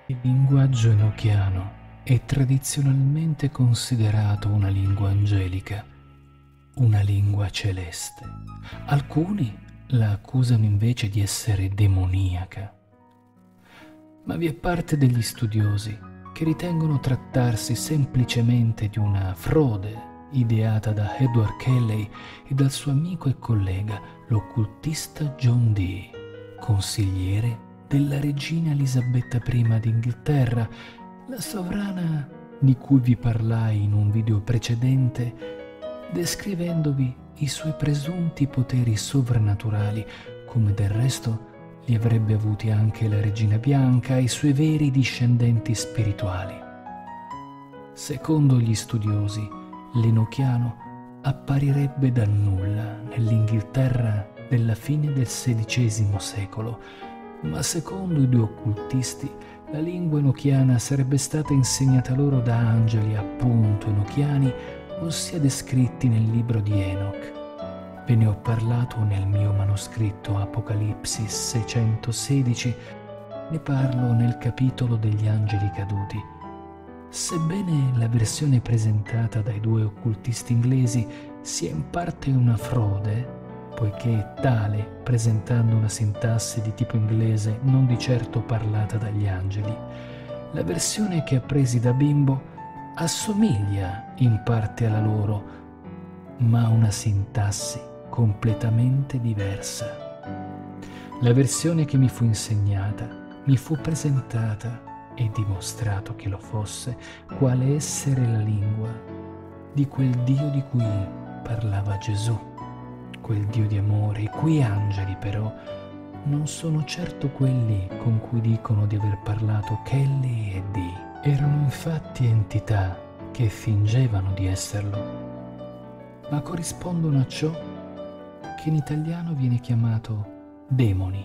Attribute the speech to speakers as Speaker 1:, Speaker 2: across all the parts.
Speaker 1: Il linguaggio enochiano è tradizionalmente considerato una lingua angelica, una lingua celeste. Alcuni la accusano invece di essere demoniaca. Ma vi è parte degli studiosi che ritengono trattarsi semplicemente di una frode ideata da Edward Kelly e dal suo amico e collega, l'occultista John Dee, consigliere della regina Elisabetta I d'Inghilterra, la sovrana di cui vi parlai in un video precedente, descrivendovi i suoi presunti poteri sovrannaturali, come del resto li avrebbe avuti anche la regina bianca e i suoi veri discendenti spirituali. Secondo gli studiosi, l'enochiano apparirebbe dal nulla nell'Inghilterra della fine del XVI secolo, ma secondo i due occultisti la lingua enochiana sarebbe stata insegnata loro da angeli appunto enochiani, ossia descritti nel libro di Enoch. Ve ne ho parlato nel mio manoscritto Apocalipsi 616, ne parlo nel capitolo degli angeli caduti. Sebbene la versione presentata dai due occultisti inglesi sia in parte una frode, poiché è tale presentando una sintassi di tipo inglese non di certo parlata dagli angeli, la versione che appresi da bimbo assomiglia in parte alla loro, ma ha una sintassi completamente diversa. La versione che mi fu insegnata, mi fu presentata e dimostrato che lo fosse, quale essere la lingua di quel Dio di cui parlava Gesù, quel Dio di amore, i cui angeli però non sono certo quelli con cui dicono di aver parlato Kelly e Dee. Erano infatti entità che fingevano di esserlo, ma corrispondono a ciò che in italiano viene chiamato demoni.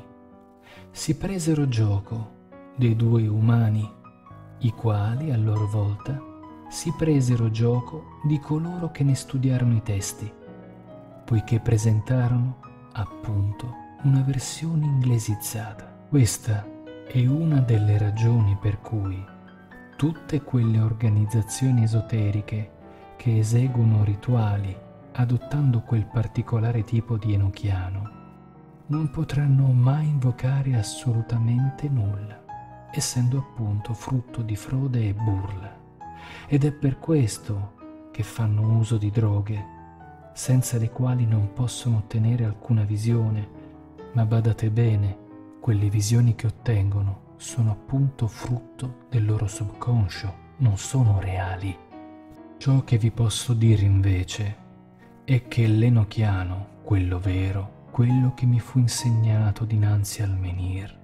Speaker 1: Si presero gioco dei due umani, i quali a loro volta si presero gioco di coloro che ne studiarono i testi, poiché presentarono appunto una versione inglesizzata. Questa è una delle ragioni per cui tutte quelle organizzazioni esoteriche che eseguono rituali adottando quel particolare tipo di enochiano non potranno mai invocare assolutamente nulla, essendo appunto frutto di frode e burla. Ed è per questo che fanno uso di droghe, senza le quali non possono ottenere alcuna visione, ma badate bene, quelle visioni che ottengono sono appunto frutto del loro subconscio, non sono reali. Ciò che vi posso dire invece è che l'enochiano, quello vero, quello che mi fu insegnato dinanzi al menhir,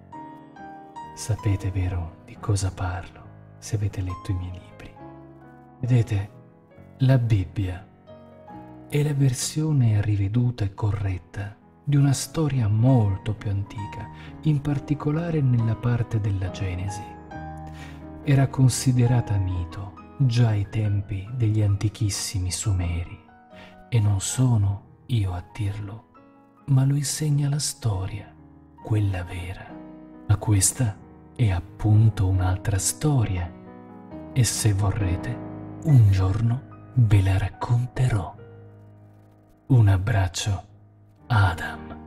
Speaker 1: sapete vero di cosa parlo se avete letto i miei libri. Vedete, la Bibbia è la versione riveduta e corretta di una storia molto più antica, in particolare nella parte della Genesi. Era considerata mito già ai tempi degli antichissimi Sumeri, e non sono io a dirlo, ma lo insegna la storia, quella vera. Ma questa è appunto un'altra storia, e se vorrete, un giorno ve la racconterò. Un abbraccio, Adam.